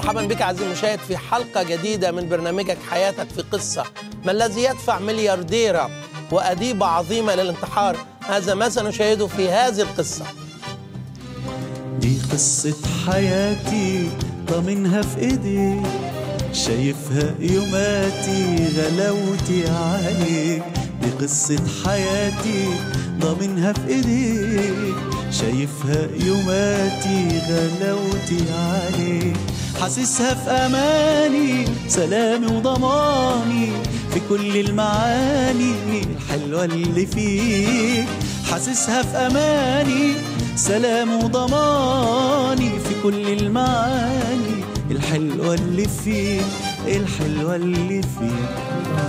مرحبا بك عزيزي المشاهد في حلقة جديدة من برنامجك حياتك في قصة. ما الذي يدفع مليارديرة وأديبة عظيمة للانتحار؟ هذا ما سنشاهده في هذه القصة. دي قصة حياتي ضامنها في ايديك، شايفها يوماتي غلاوتي عليك. دي قصة حياتي ضامنها في ايديك، شايفها يوماتي غلاوتي عليك. حاسسها في اماني سلامي وضماني في كل المعاني الحلوة اللي فيك. حاسسها في اماني سلام وضماني في كل المعاني الحلوة اللي فيك، الحلوة اللي فيك.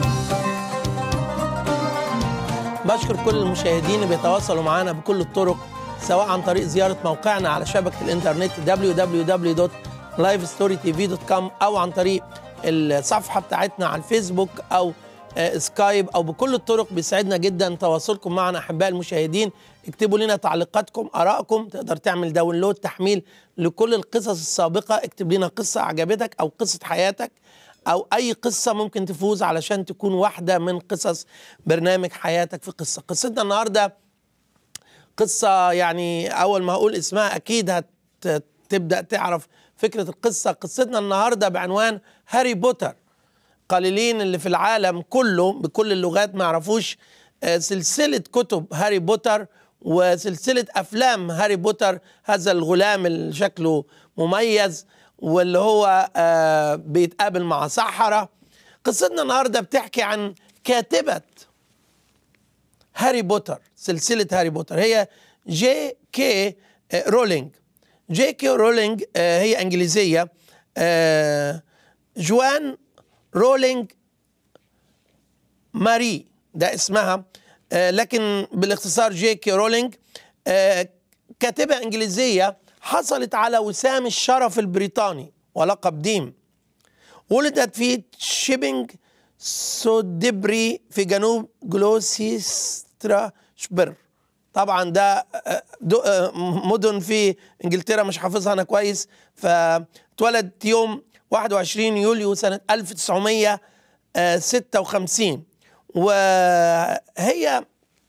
بشكر كل المشاهدين اللي بيتواصلوا معنا بكل الطرق، سواء عن طريق زيارة موقعنا على شبكة الإنترنت www.lifestorytv.com أو عن طريق الصفحة بتاعتنا على الفيسبوك أو سكايب أو بكل الطرق. بيسعدنا جدا تواصلكم معنا أحباء المشاهدين. اكتبوا لنا تعليقاتكم، آرائكم. تقدر تعمل داونلود تحميل لكل القصص السابقة. اكتب لنا قصة عجبتك أو قصة حياتك أو أي قصة ممكن تفوز علشان تكون واحدة من قصص برنامج حياتك في قصة. قصتنا النهاردة قصة يعني أول ما هقول اسمها أكيد هتبدأ تعرف فكرة القصة. قصتنا النهاردة بعنوان هاري بوتر. قليلين اللي في العالم كله بكل اللغات ما يعرفوش سلسلة كتب هاري بوتر وسلسلة أفلام هاري بوتر. هذا الغلام اللي شكله مميز واللي هو بيتقابل مع سحرة. قصتنا النهاردة بتحكي عن كاتبة هاري بوتر، سلسلة هاري بوتر، هي جي كي رولينج. جي كي رولينج هي إنجليزية، جوان رولينج ماري ده اسمها، لكن بالاختصار جي كي رولينج. كاتبة إنجليزية حصلت على وسام الشرف البريطاني ولقب ديم. ولدت في شيبينج سودبري في جنوب جلوسيسترشبر. طبعا ده مدن في انجلترا مش حافظها انا كويس. فاتولد يوم 21 يوليو سنة 1956. وهي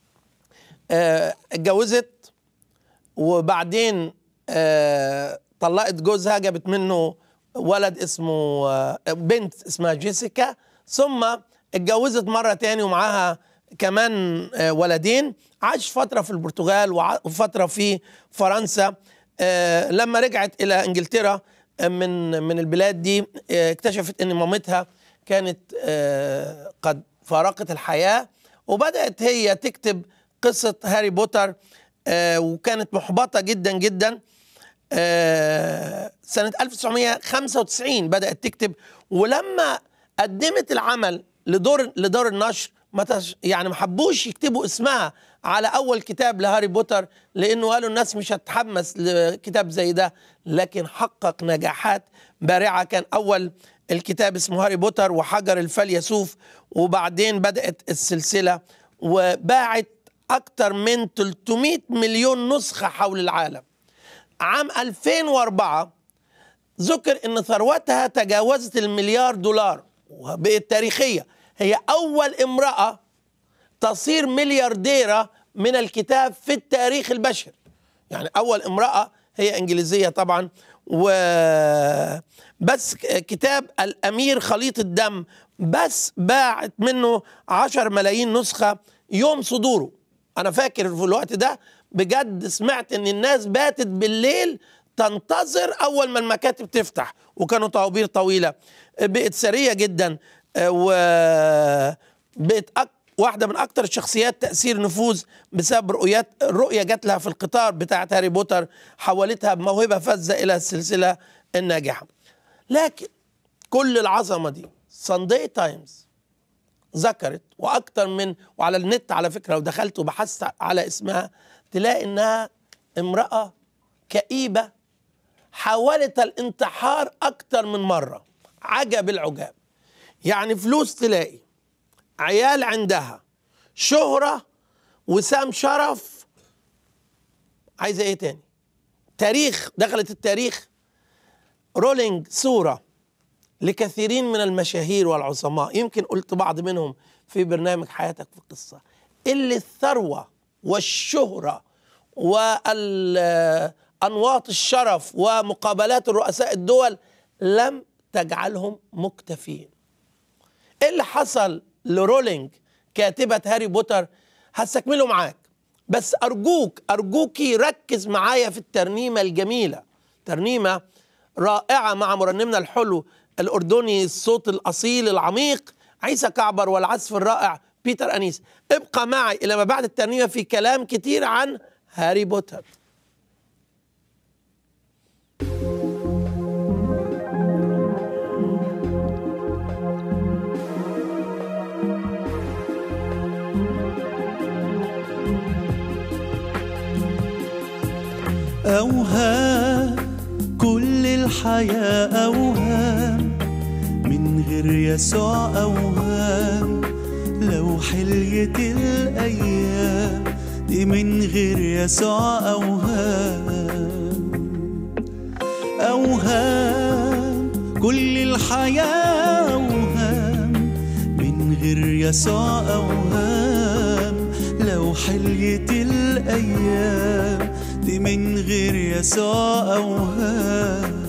اتجوزت وبعدين طلقت جوزها، جابت منه ولد اسمه بنت اسمها جيسيكا، ثم اتجوزت مرة تاني ومعاها كمان ولدين. عاش فترة في البرتغال وفترة في فرنسا. لما رجعت إلى إنجلترا من البلاد دي اكتشفت ان مامتها كانت قد فارقت الحياة، وبدأت هي تكتب قصة هاري بوتر. وكانت محبطة جدا جدا. سنة 1995 بدأت تكتب، ولما قدمت العمل لدار النشر يعني ما حبوش يكتبوا اسمها على أول كتاب لهاري بوتر، لأنه قالوا الناس مش هتحمس لكتاب زي ده. لكن حقق نجاحات بارعة. كان أول الكتاب اسمه هاري بوتر وحجر الفيلسوف، وبعدين بدأت السلسلة وباعت أكتر من 300 مليون نسخة حول العالم. عام 2004 ذكر أن ثروتها تجاوزت $1,000,000,000 وبقت تاريخية. هي أول امرأة تصير مليارديرة من الكتاب في التاريخ البشري. يعني أول امرأة هي إنجليزية طبعا. بس كتاب الأمير خليط الدم بس باعت منه 10 ملايين نسخة يوم صدوره. أنا فاكر في الوقت ده بجد سمعت أن الناس باتت بالليل تنتظر أول ما المكاتب تفتح، وكانوا طوابير طويلة. بقت سرية جدا وبقت واحدة من أكتر الشخصيات تأثير نفوذ بسبب الرؤية جات لها في القطار بتاعت هاري بوتر، حولتها بموهبة فذة إلى السلسلة الناجحة. لكن كل العظمة دي سانداي تايمز ذكرت وأكتر من، وعلى النت على فكرة لو دخلت وبحثت على اسمها تلاقي إنها امرأة كئيبة حاولت الانتحار أكتر من مرة. عجب العجاب. يعني فلوس تلاقي، عيال عندها، شهرة، وسام شرف، عايزة ايه تاني؟ تاريخ، دخلت التاريخ. رولينج صورة لكثيرين من المشاهير والعظماء، يمكن قلت بعض منهم في برنامج حياتك في قصة، اللي الثروة والشهرة وأنواط الشرف ومقابلات الرؤساء الدول لم تجعلهم مكتفين. إيه اللي حصل لرولينج كاتبة هاري بوتر هستكمله معاك، بس أرجوكي ركز معايا في الترنيمة الجميلة، ترنيمة رائعة مع مرنمنا الحلو الأردني الصوت الأصيل العميق عيسى كعبر والعزف الرائع بيتر أنيس. ابقى معي إلى ما بعد الترنيمة، في كلام كتير عن هاري بوتر. أوهام كل الحياة، أوهام من غير يسوع، أوهام لو حليت الأيام دي من غير يسوع، أوهام أوهام كل الحياة، أوهام من غير يسوع، أوهام لو حليت الأيام دي من غير يسوع، أوهام.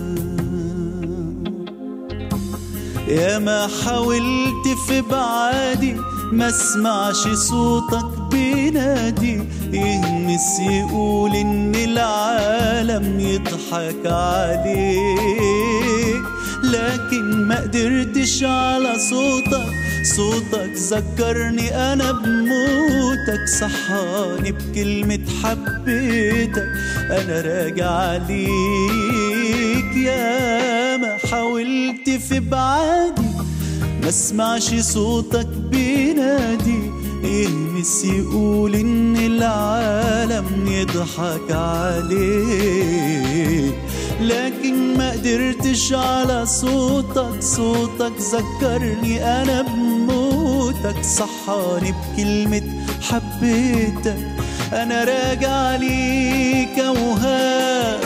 يا ما حاولت في بعادي ما اسمعش صوتك بينادي، يهمس يقول ان العالم يضحك عليك، لكن ما قدرتش على صوتك ذكرني انا بموتك، صحاني بكلمة حبيتك انا راجع ليك. يا ما حاولت في بعادي ما اسمعش صوتك بينادي، يهمس يقول ان العالم يضحك عليك، لكن ما قدرتش على صوتك ذكرني انا بموتك، صحاني بكلمة حبيتك انا راجع ليك. أوهام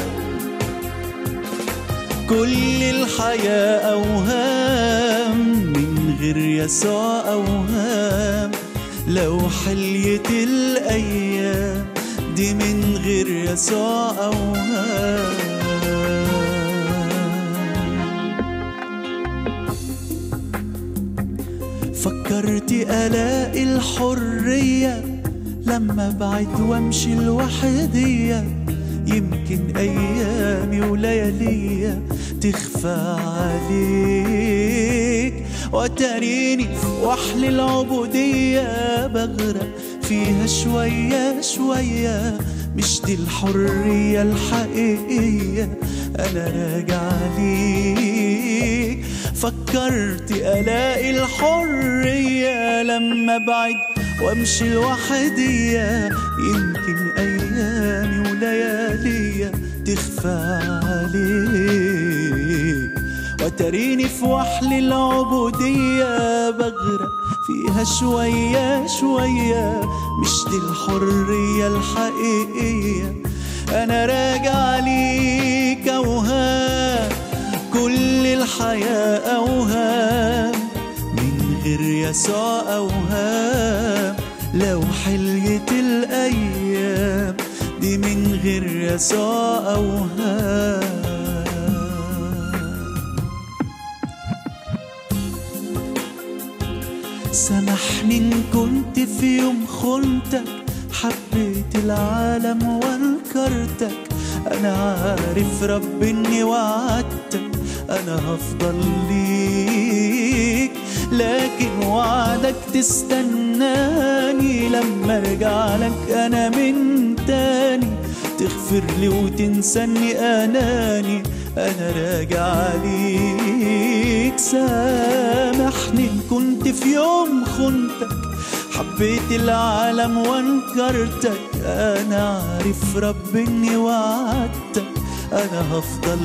كل الحياة، أوهام من غير يسوع، أوهام لو حليت الأيام دي من غير يسوع، أوهام. فكرت ألاقي الحرية لما ابعد وامشي لوحدية، يمكن أيامي ولياليا تخفى عليك، وتريني في وحل العبودية بغرق فيها شوية شوية، مش دي الحرية الحقيقية، أنا راجع ليك. فكرت ألاقي الحرية لما ابعد وامشي لوحدية، يمكن أيامي ولياليا تخفى عليك، وتريني في وحل العبودية بغرق فيها شوية شوية، مش دي الحرية الحقيقية، أنا راجع ليك. أوهام كل الحياة، أوهام من غير يسوع، أوهام لو حليت الأيام دي من غير يسوع، أوهام. سامحني إن كنت في يوم خنتك، حبيت العالم وانكرتك، أنا عارف رب إني وعدتك أنا هفضل ليك، لكن وعدك تستناني لما ارجع لك أنا من تاني، تغفر لي وتنساني أناني، أنا راجع ليك. سامحني إن كنت في يوم خنتك، حبيت العالم وانكرتك، أنا عارف رب إني وعدتك أنا هفضل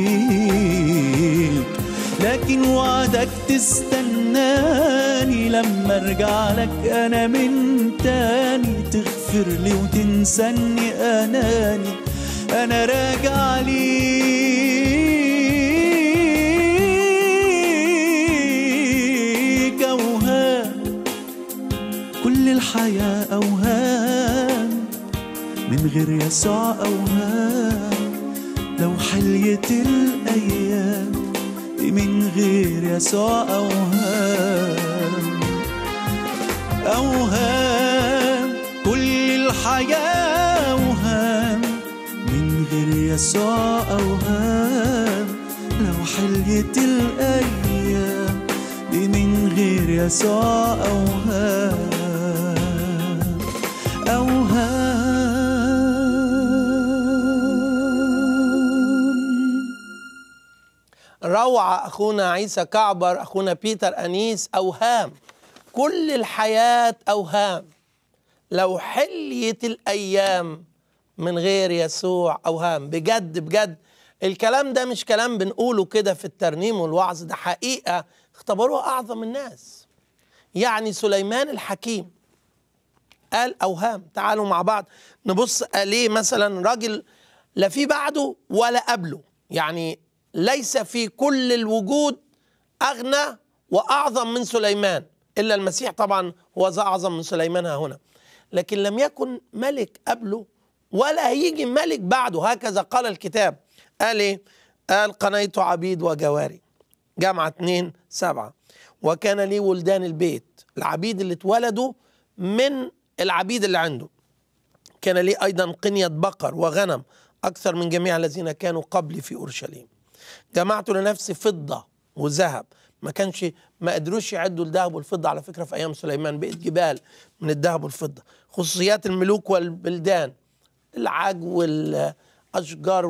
ليك، لكن وعدك تستناني لما ارجع لك أنا من تاني، تغفر لي وتنساني أناني، أنا راجع ليك. كل الحياة أوهام، من غير يسوع أوهام. لو حليت الأيام من غير يسوع أوهام، أوهام كل الحياة أوهام، من غير يسوع أوهام. لو حليت الأيام من غير يسوع أوهام، أوهام. روعة أخونا عيسى كعبر، أخونا بيتر أنيس. أوهام، كل الحياة أوهام، لو حليت الأيام من غير يسوع أوهام. بجد بجد الكلام ده مش كلام بنقوله كده في الترنيم والوعظ، ده حقيقة اختبروها أعظم الناس. يعني سليمان الحكيم قال أوهام. تعالوا مع بعض نبص ليه مثلا راجل لا في بعده ولا قبله، يعني ليس في كل الوجود أغنى وأعظم من سليمان إلا المسيح، طبعا هو ذا أعظم من سليمان هنا، لكن لم يكن ملك قبله ولا هيجي ملك بعده. هكذا قال الكتاب. قال إيه؟ قال قنيت عبيد وجواري. جامعة 2:7. وكان لي ولدان البيت، العبيد اللي اتولدوا من العبيد اللي عنده. كان لي أيضا قنية بقر وغنم أكثر من جميع الذين كانوا قبلي في أورشليم. جمعت لنفسي فضة وذهب. ما قدروش يعدوا الذهب والفضة على فكرة في أيام سليمان، بقت جبال من الذهب والفضة. خصوصيات الملوك والبلدان، العج والأشجار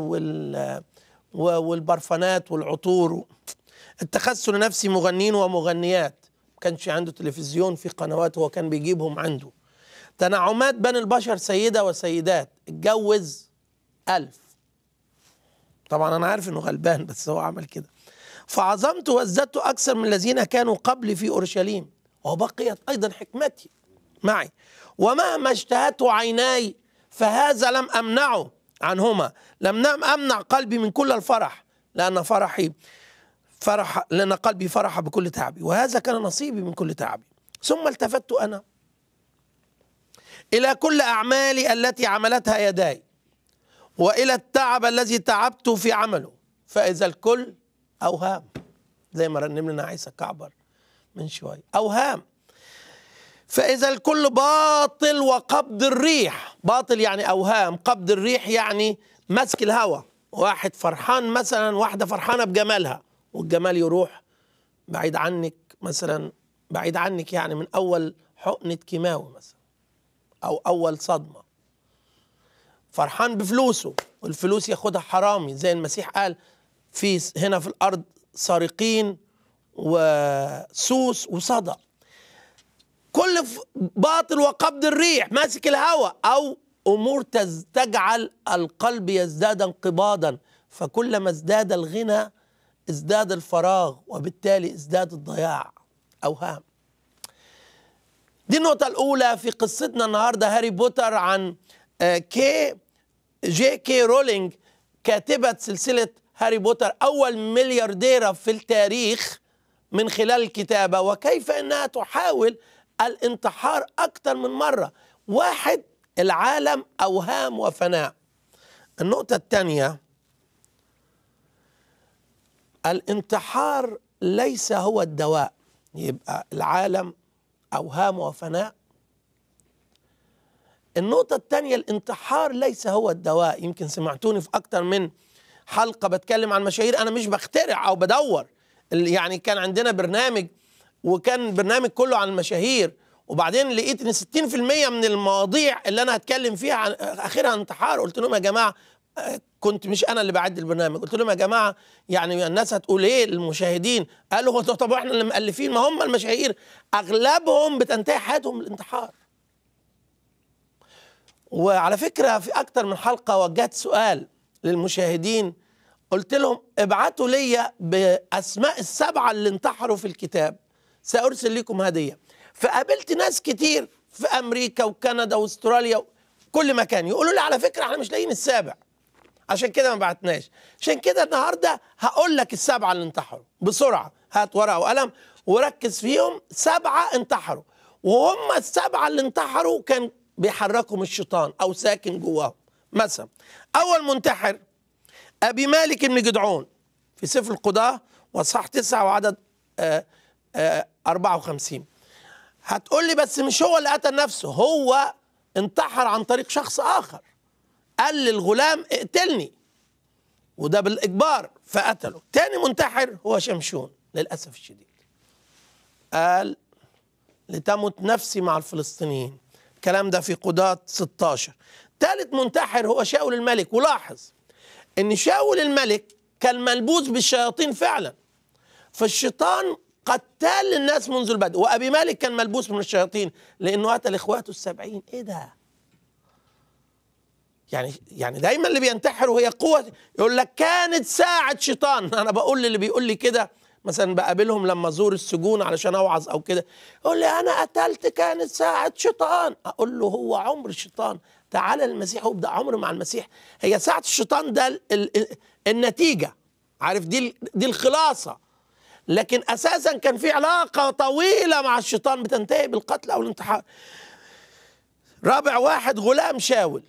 والبرفانات والعطور. اتخذت لنفسي مغنين ومغنيات. ما كانش عنده تلفزيون، في قنوات هو كان بيجيبهم عنده. تنعمات بني البشر سيدة وسيدات. اتجوز 1000. طبعا أنا عارف إنه غلبان بس هو عمل كده. فعظمت وازددت أكثر من الذين كانوا قبلي في أورشليم، وبقيت أيضا حكمتي معي. ومهما اشتهته عيناي فهذا لم أمنعه عنهما. لم أمنع قلبي من كل الفرح، لأن قلبي فرح بكل تعبي، وهذا كان نصيبي من كل تعبي. ثم التفت أنا إلى كل أعمالي التي عملتها يداي، وإلى التعب الذي تعبت في عمله، فإذا الكل أوهام. زي ما رنم لنا عيسى كعبر من شوية، أوهام. فإذا الكل باطل وقبض الريح. باطل يعني أوهام، قبض الريح يعني مسك الهوى. واحد فرحان مثلا، واحدة فرحانة بجمالها والجمال يروح بعيد عنك، مثلا بعيد عنك يعني من أول حقنة كيماوي مثلا أو أول صدمة. فرحان بفلوسه والفلوس ياخدها حرامي، زي المسيح قال هنا في الأرض سارقين وسوس وصدى. كل باطل وقبض الريح، ماسك الهوى، أو أمور تجعل القلب يزداد انقباضا، فكلما ازداد الغنى ازداد الفراغ، وبالتالي ازداد الضياع. أوهام. دي النقطة الأولى في قصتنا النهاردة، هاري بوتر، عن جي كي رولينج، كاتبة سلسلة هاري بوتر، أول مليارديرة في التاريخ من خلال الكتابة، وكيف أنها تحاول الانتحار أكثر من مرة. واحد، العالم أوهام وفناء. النقطة الثانية، الانتحار ليس هو الدواء. يبقى العالم أوهام وفناء. النقطة الثانية، الانتحار ليس هو الدواء. يمكن سمعتوني في أكتر من حلقة بتكلم عن مشاهير. أنا مش بخترع أو بدور، يعني كان عندنا برنامج وكان برنامج كله عن المشاهير، وبعدين لقيت ان 60% من المواضيع اللي انا هتكلم فيها عن اخرها انتحار. قلت لهم يا جماعه، كنت مش انا اللي بعد البرنامج، قلت لهم يا جماعه يعني الناس هتقول ايه المشاهدين؟ قالوا طب احنا اللي مؤلفين، ما هم المشاهير اغلبهم بتنتهي حياتهم بالانتحار. وعلى فكره في اكتر من حلقه وجهت سؤال للمشاهدين، قلت لهم ابعتوا لي باسماء ال7 اللي انتحروا في الكتاب، سأرسل لكم هدية. فقابلت ناس كتير في أمريكا وكندا واستراليا كل مكان يقولوا لي على فكرة احنا مش لاقيين السابع، عشان كده ما بعتناش. عشان كده النهاردة هقول لك ال7 اللي انتحروا بسرعة. هات ورقة وقلم وركز فيهم. 7 انتحروا، وهم السبعة اللي انتحروا كان بيحركهم الشيطان أو ساكن جواهم. مثلا أول منتحر أبي مالك بن جدعون في سفر القضاة وصح 9 وعدد 54. هتقول لي بس مش هو اللي قتل نفسه، هو انتحر عن طريق شخص آخر، قال للغلام اقتلني وده بالإجبار فقتله. تاني منتحر هو شمشون للأسف الشديد، قال لتمت نفسي مع الفلسطينيين، الكلام ده في قضاة 16. ثالث منتحر هو شاول الملك، ولاحظ ان شاول الملك كان ملبوس بالشياطين فعلا، فالشيطان قتال للناس منذ البدء، وابي مالك كان ملبوس من الشياطين لانه قتل اخواته ال70. ايه ده؟ يعني دايما اللي بينتحروا هي قوة، يقول لك كانت ساعة شيطان. انا بقول للي بيقول لي كده، مثلا بقابلهم لما ازور السجون علشان اوعظ او كده، يقول لي انا قتلت كانت ساعة شيطان. اقول له هو عمر الشيطان، تعالى للمسيح وابدا عمر مع المسيح. هي ساعة الشيطان ده النتيجة، عارف، دي الخلاصة، لكن اساسا كان في علاقة طويلة مع الشيطان بتنتهي بالقتل او الانتحار. رابع واحد غلام شاول،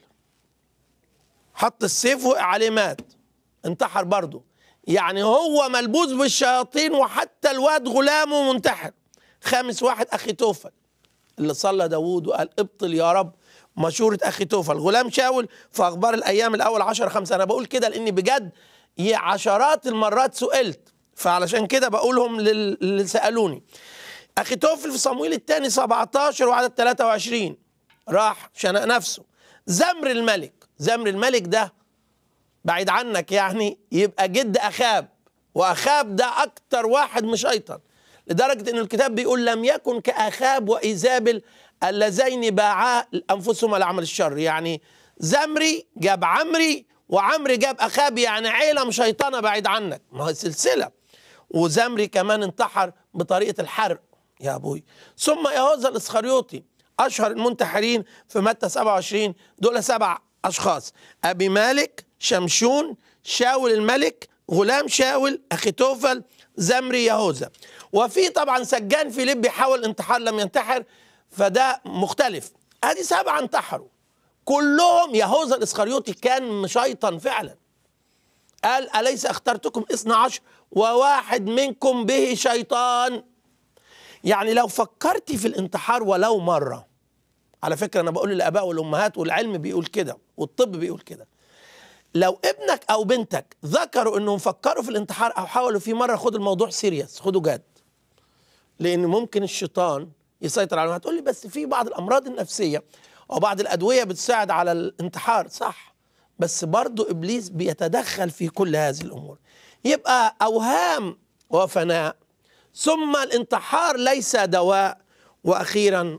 حط السيف وقع عليه مات، انتحر برضه. يعني هو ملبوس بالشياطين وحتى الواد غلامه منتحر. خامس واحد أخيتوفل اللي صلى داوود وقال ابطل يا رب مشورة أخيتوفل، غلام شاول في أخبار الأيام الأول 10:5. أنا بقول كده لأني بجد عشرات المرات سئلت، فعلشان كده بقولهم اللي سألوني. أخيتوفل في صمويل الثاني 17 وعدد 23 راح شنق نفسه. زمر الملك ده بعيد عنك يعني يبقى جد أخاب، وأخاب ده أكتر واحد مشيطن، لدرجة أن الكتاب بيقول لم يكن كأخاب وإيزابل اللذين باعا أنفسهم على عمل الشر. يعني زمري جاب عمري وعمري جاب أخاب، يعني عيلة مشيطنة بعيد عنك، ما هي سلسلة. وزمري كمان انتحر بطريقة الحرق يا أبوي. ثم يهوذا الإسخريوطي، أشهر المنتحرين في متى 27، دول 7 أشخاص: أبي مالك، شمشون، شاول الملك، غلام شاول، أخيتوفل، زمري، يهوذا. وفي طبعا سجان فيليب حاول انتحار لم ينتحر، فده مختلف. ادي 7 انتحروا كلهم. يهوذا الإسخريوطي كان مشيطن فعلا، قال أليس اخترتكم 12 وواحد منكم به شيطان. يعني لو فكرتي في الانتحار ولو مرة، على فكرة أنا بقول للآباء والأمهات والعلم بيقول كده والطب بيقول كده، لو ابنك أو بنتك ذكروا أنهم فكروا في الانتحار أو حاولوا فيه مرة، خد الموضوع سيريس، خدوا جد، لأن ممكن الشيطان يسيطر عليهم. هتقول لي بس في بعض الأمراض النفسية وبعض الأدوية بتساعد على الانتحار، صح، بس برضو إبليس بيتدخل في كل هذه الأمور. يبقى أوهام وفناء، ثم الانتحار ليس دواء، وأخيرا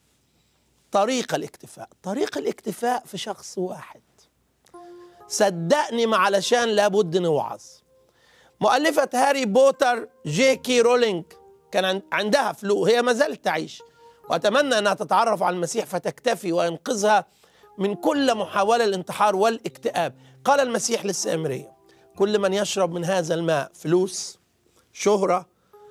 طريق الاكتفاء في شخص واحد. صدقني ما علشان لابد نوعظ. مؤلفة هاري بوتر جي.كي رولينج كان عندها فلو، هي ما زالت تعيش، وأتمنى أنها تتعرف على المسيح فتكتفي وينقذها من كل محاولة الانتحار والاكتئاب. قال المسيح للسامرية: كل من يشرب من هذا الماء، فلوس، شهرة،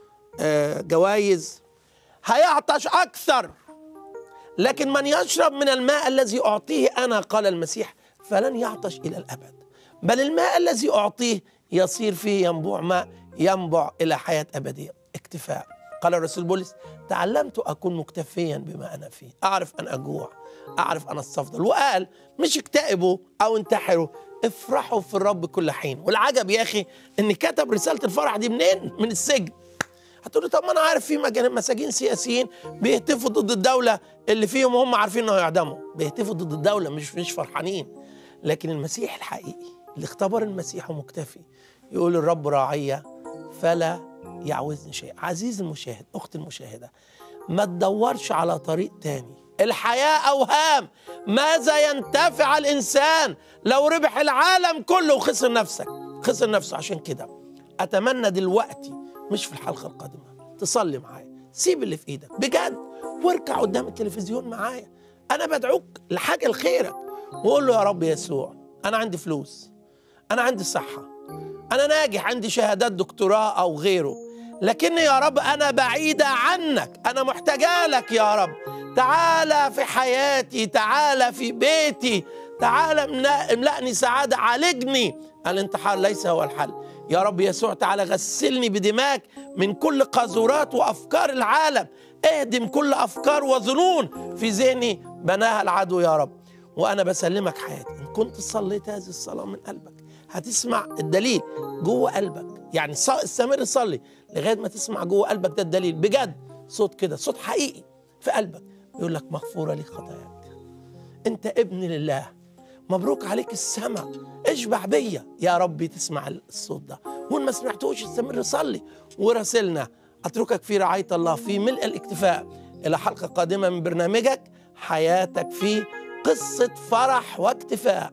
جوائز، هيعطش أكثر، لكن من يشرب من الماء الذي أعطيه أنا، قال المسيح، فلن يعطش إلى الأبد، بل الماء الذي أعطيه يصير فيه ينبوع ماء ينبع إلى حياة أبدية. اكتفاء. قال الرسول بولس: تعلمت أكون مكتفيا بما أنا فيه، أعرف أن أجوع، أعرف أن أستفضل. وقال مش اكتئبوا أو انتحروا، افرحوا في الرب كل حين. والعجب يا أخي إن كتب رسالة الفرح دي منين؟ من السجن. هتقولي طب ما أنا عارف في مساجين سياسيين بيهتفوا ضد الدولة اللي فيهم وهم عارفين إنه يعدموا، بيهتفوا ضد الدولة، مش فرحانين. لكن المسيح الحقيقي اللي اختبر المسيح ومكتفي يقول: الرب راعية فلا يعوزني شيء. عزيزي المشاهد، أختي المشاهدة، ما تدورش على طريق تاني. الحياة أوهام. ماذا ينتفع الإنسان لو ربح العالم كله وخسر نفسه؟ عشان كده أتمنى دلوقتي مش في الحلقة القادمة تصلي معايا، سيب اللي في إيدك بجد واركع قدام التلفزيون معايا. أنا بدعوك لحاجة لخيرك، وقول له: يا رب يسوع، أنا عندي فلوس، أنا عندي صحة، أنا ناجح، عندي شهادات دكتوراه أو غيره، لكني يا رب أنا بعيدة عنك، أنا محتاجة لك يا رب. تعالى في حياتي، تعالى في بيتي، تعالى املأني سعادة، عالجني. الانتحار ليس هو الحل يا رب يسوع. تعالى غسلني بدماك من كل قاذورات وأفكار العالم، اهدم كل أفكار وظنون في ذهني بناها العدو يا رب، وأنا بسلمك حياتي. إن كنت صليت هذه الصلاة من قلبك هتسمع الدليل جوه قلبك. يعني استمر صلي لغاية ما تسمع جوه قلبك ده الدليل بجد، صوت كده، صوت حقيقي في قلبك بيقول لك مغفورة لك خطاياك، أنت ابن لله، مبروك عليك السماء، اشبع بيا يا ربي. تسمع الصوت ده، وإن ما سمعتوش استمر صلي وراسلنا. أتركك في رعاية الله في ملء الاكتفاء إلى حلقة قادمة من برنامجك حياتك في قصة فرح واكتفاء.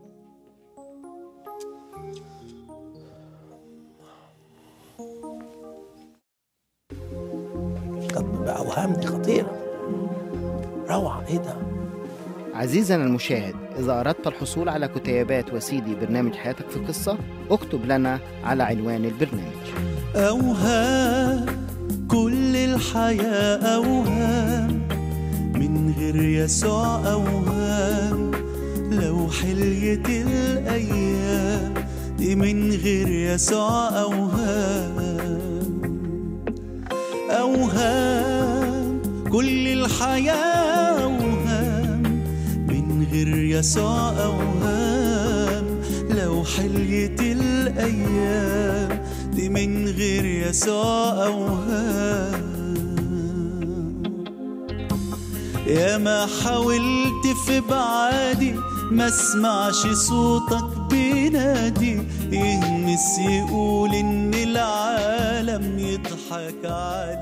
بأوهام دي خطيرة، روعة، ايه ده؟ عزيزنا المشاهد، إذا أردت الحصول على كتيبات وسيدي برنامج حياتك في قصة، اكتب لنا على عنوان البرنامج. أوهام، كل الحياة أوهام، من غير يسوع أوهام. لو حليت الأيام دي من غير يسوع أوهام. أوهام، كل الحياة أوهام، من غير يسوع أوهام. لو حليت الأيام دي من غير يسوع أوهام. يا ما حاولت في بعادي ما اسمعش صوتك بينادي، يهمس يقول إن العالم يضحك علي.